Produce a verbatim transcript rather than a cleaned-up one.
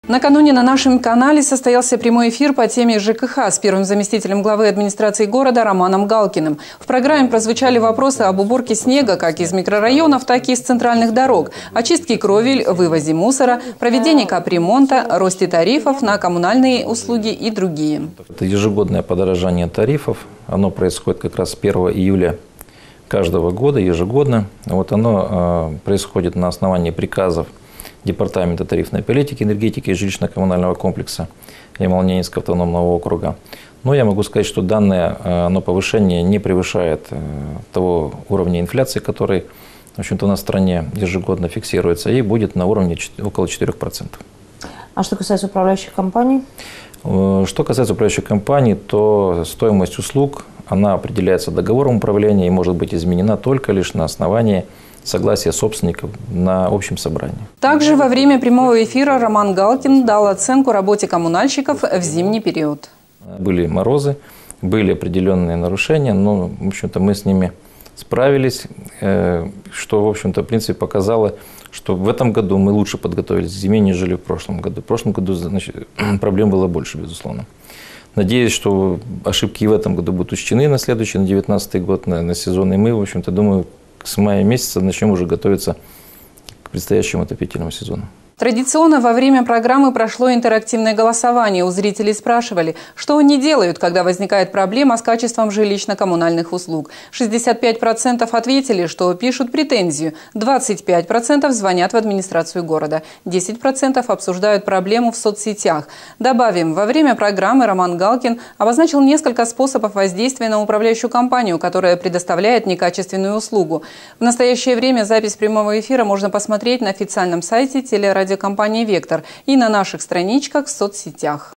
Накануне на нашем канале состоялся прямой эфир по теме ЖКХ с первым заместителем главы администрации города Романом Галкиным. В программе прозвучали вопросы об уборке снега как из микрорайонов, так и из центральных дорог, очистке кровель, вывозе мусора, проведении капремонта, росте тарифов на коммунальные услуги и другие. Это ежегодное подорожание тарифов. Оно происходит как раз с первого июля каждого года, ежегодно. Вот оно э, происходит на основании приказов Департамента тарифной политики, энергетики и жилищно-коммунального комплекса Ямало-Ненецкого автономного округа. Но я могу сказать, что данное оно повышение не превышает того уровня инфляции, который, в общем-то, у нас в стране ежегодно фиксируется, и будет на уровне около четырёх процентов. А что касается управляющих компаний? Что касается управляющих компаний, то стоимость услуг, она определяется договором управления и может быть изменена только лишь на основании согласия собственников на общем собрании. Также во время прямого эфира Роман Галкин дал оценку работе коммунальщиков в зимний период. Были морозы, были определенные нарушения, но, в общем-то, мы с ними справились, что, в общем-то, в принципе, показало, что в этом году мы лучше подготовились к зиме, нежели в прошлом году. В прошлом году, значит, проблем было больше, безусловно. Надеюсь, что ошибки и в этом году будут учтены на следующий, на девятнадцатый год, на, на сезон. И мы, в общем-то, думаю, с мая месяца начнем уже готовиться к предстоящему отопительному сезону. Традиционно во время программы прошло интерактивное голосование. У зрителей спрашивали, что они делают, когда возникает проблема с качеством жилищно-коммунальных услуг. шестьдесят пять процентов ответили, что пишут претензию, двадцать пять процентов звонят в администрацию города, десять процентов обсуждают проблему в соцсетях. Добавим, во время программы Роман Галкин обозначил несколько способов воздействия на управляющую компанию, которая предоставляет некачественную услугу. В настоящее время запись прямого эфира можно посмотреть на официальном сайте телерадиокомпании «Вектор» и на наших страничках в соцсетях.